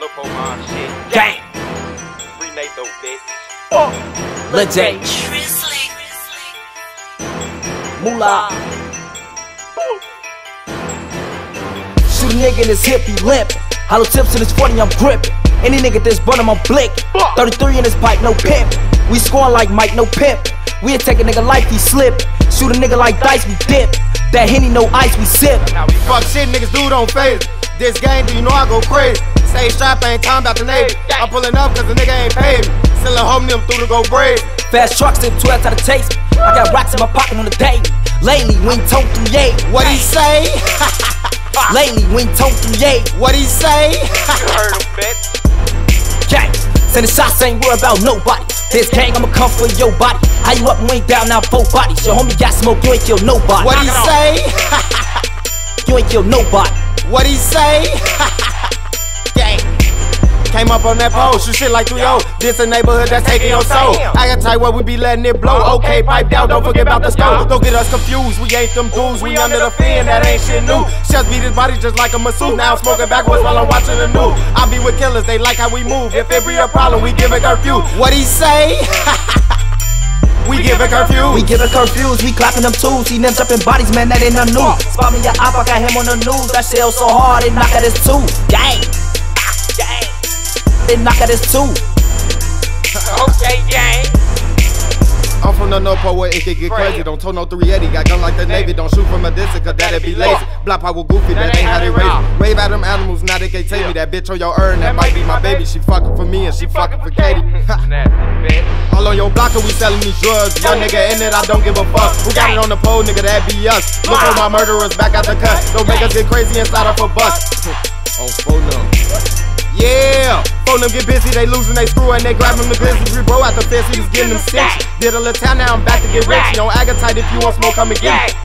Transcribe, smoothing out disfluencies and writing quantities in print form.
Look for my shit. Gang. Free Natho, bitch. Lil J. Moolah. Shoot a nigga in his hip, he limpin'. Hollow tips in his 40, I'm grippin'. Any nigga that's bun I'm blickin'. 33 in his pipe, no pimpin'. We scoring like Mike, no pimpin'. We'll take a nigga life, he slippin'. Shoot a nigga like dice, we dip. That Henny, no ice, we sippin'. Fuck shit, niggas do don't phase. This game, do you know I go crazy? Stay strapped, ain't time about the Navy. I'm pulling up cause the nigga ain't paid me. Still home them through to go brave. Fast trucks in 12 to the taste. I got rocks in my pocket on the daily. Lately, we ain't told through yay. What he say? Lately, we ain't told through yay. What he say? You heard him, bitch. Gang, sending shots, ain't worried about nobody. This gang, I'ma come for your body. How you up and we ain't down now, both bodies. Your homie got smoke, you ain't kill nobody. What he say? You ain't kill nobody. What he say? Gang. Came up on that pole, shoot shit like 3-0. This a neighborhood that's taking your soul. I got tight where we be letting it blow. Okay, pipe down, don't forget about the stove. Don't get us confused, we ain't them dudes. We under the fin, that ain't shit new. Shells beat his body just like a masseuse. Now I'm smoking backwards while I'm watching the news. I be with killers, they like how we move. If it be a problem, we give a curfew. What he say? We give a curfew. We give a curfews, we clapping them tools. See them jumping bodies, man, that ain't no new. Spot me your op, I got him on the news. That shell so hard, it knock at his tooth. Gang. Gang. They knock at his tooth. Okay, gang. I'm from the North Pole where it can get crazy. Don't tow no 380, got gun like the Navy. Don't shoot from a distance, cause that'd be lazy. Block power goofy, that ain't how they raise me. Wave at them animals, now they can't take me. That bitch on your urn, that might be my baby. She fucking for me and she fucking for Katie. All on your blocker, we selling these drugs. Young nigga in it, I don't give a fuck. Who got it on the pole, nigga, that be us. Look for my murderers back out the cut. Don't make us get crazy inside of a bus. On phone them. Yeah, phone them get busy, they losing, they screw and they grabbing the grizzly. Bro out the fence, he was getting them cinch. Did a little town, now I'm back to get rich. You don't agatite if you want smoke, come and get me.